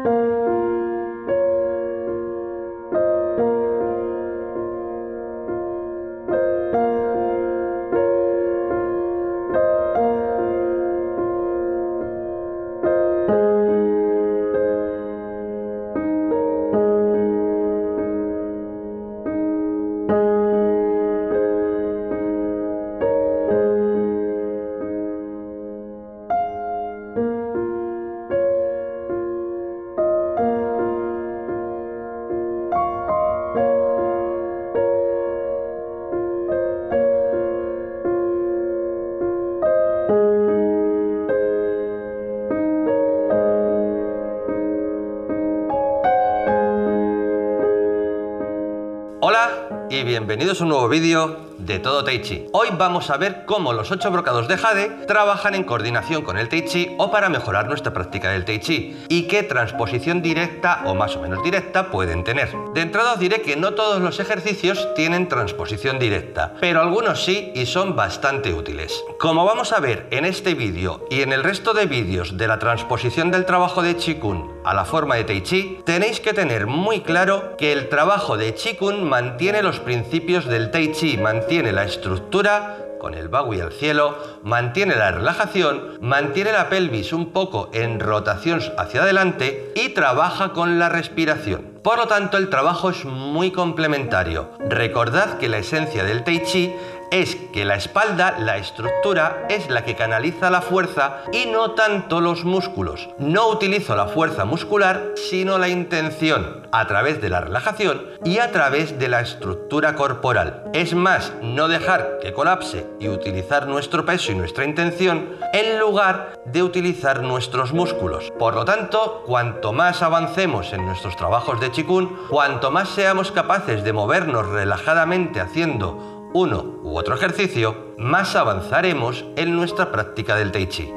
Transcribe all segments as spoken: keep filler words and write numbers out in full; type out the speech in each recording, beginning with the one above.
Hola y bienvenidos a un nuevo vídeo de Todo Tai Chi. Hoy vamos a ver cómo los ocho brocados de Jade trabajan en coordinación con el Tai Chi o para mejorar nuestra práctica del Tai Chi y qué transposición directa o más o menos directa pueden tener. De entrada os diré que no todos los ejercicios tienen transposición directa, pero algunos sí y son bastante útiles. Como vamos a ver en este vídeo y en el resto de vídeos de la transposición del trabajo de Chi Kung a la forma de Tai Chi, tenéis que tener muy claro que el trabajo de Chi Kung mantiene los principios del Tai Chi, mantiene la estructura con el Bagui al cielo, mantiene la relajación, mantiene la pelvis un poco en rotación hacia adelante y trabaja con la respiración. Por lo tanto, el trabajo es muy complementario. Recordad que la esencia del Tai Chi es que la espalda, la estructura, es la que canaliza la fuerza y no tanto los músculos. No utilizo la fuerza muscular, sino la intención, a través de la relajación y a través de la estructura corporal. Es más, no dejar que colapse y utilizar nuestro peso y nuestra intención en lugar de utilizar nuestros músculos. Por lo tanto, cuanto más avancemos en nuestros trabajos de Chi Kung, cuanto más seamos capaces de movernos relajadamente haciendo uno u otro ejercicio, más avanzaremos en nuestra práctica del Tai Chi.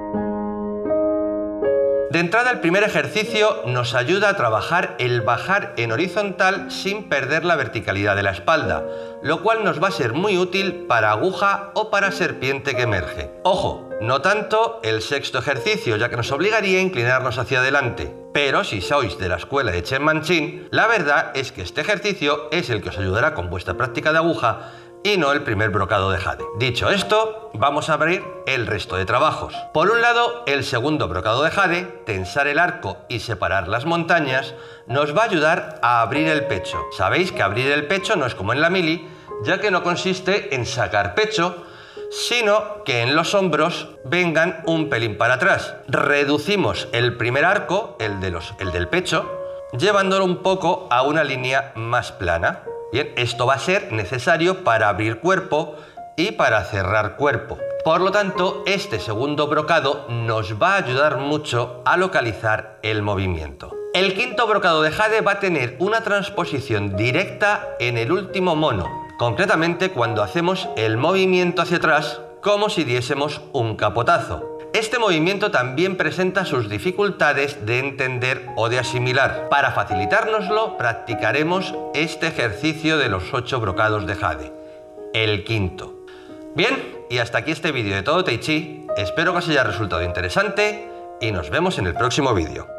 De entrada, el primer ejercicio nos ayuda a trabajar el bajar en horizontal sin perder la verticalidad de la espalda, lo cual nos va a ser muy útil para aguja o para serpiente que emerge. Ojo, no tanto el sexto ejercicio, ya que nos obligaría a inclinarnos hacia adelante. Pero si sois de la escuela de Chen Manchin, la verdad es que este ejercicio es el que os ayudará con vuestra práctica de aguja y no el primer brocado de Jade. Dicho esto, vamos a abrir el resto de trabajos. Por un lado, el segundo brocado de Jade, tensar el arco y separar las montañas, nos va a ayudar a abrir el pecho. Sabéis que abrir el pecho no es como en la mili, ya que no consiste en sacar pecho, sino que en los hombros vengan un pelín para atrás. Reducimos el primer arco, el, de los, el del pecho, llevándolo un poco a una línea más plana. Bien, esto va a ser necesario para abrir cuerpo y para cerrar cuerpo. Por lo tanto, este segundo brocado nos va a ayudar mucho a localizar el movimiento. El quinto brocado de Jade va a tener una transposición directa en el último mono, concretamente cuando hacemos el movimiento hacia atrás como si diésemos un capotazo. Este movimiento también presenta sus dificultades de entender o de asimilar. Para facilitárnoslo, practicaremos este ejercicio de los ocho brocados de Jade, el quinto. Bien, y hasta aquí este vídeo de Todo Tai Chi. Espero que os haya resultado interesante y nos vemos en el próximo vídeo.